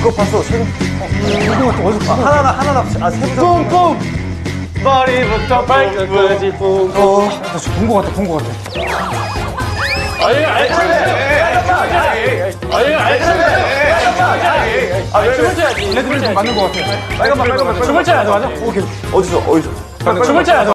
그거 봤어. 이거 어디서 하나나 세 부작. 뿜뿜. 머리부터 발끝까지 뿜뿜. 본거 같아. 춤을 춰야지. 레드벨 좀 맞는 거 같아. 빨간만. 춤을 춰야 돼, 맞아? 오케이. 어디서? 춤을 춰야 돼.